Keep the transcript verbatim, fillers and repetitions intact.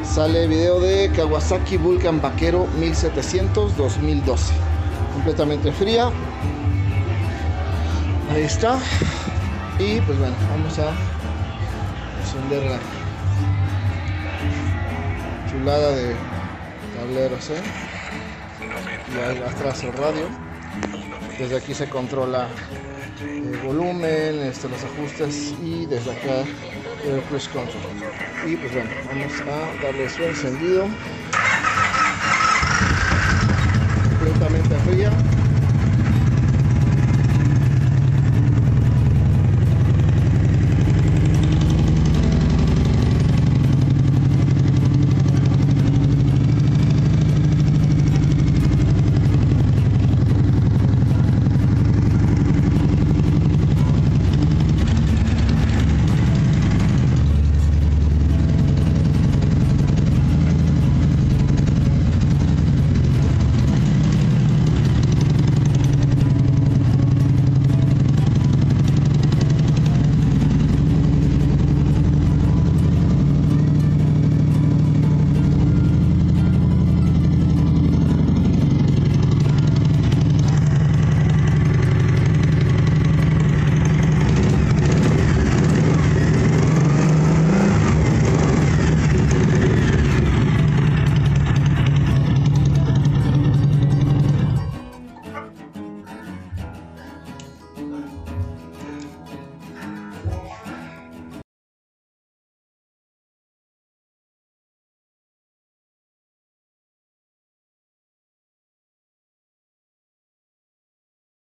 Sale video de Kawasaki Vulcan Vaquero mil setecientos dos mil doce, completamente fría. Ahí está. Y pues bueno, vamos a encender la chulada de tableros, ¿eh? Y atrás el radio. Desde aquí se controla el volumen, este, los ajustes, y desde acá el cruise control. Y pues bueno, vamos a darle su encendido.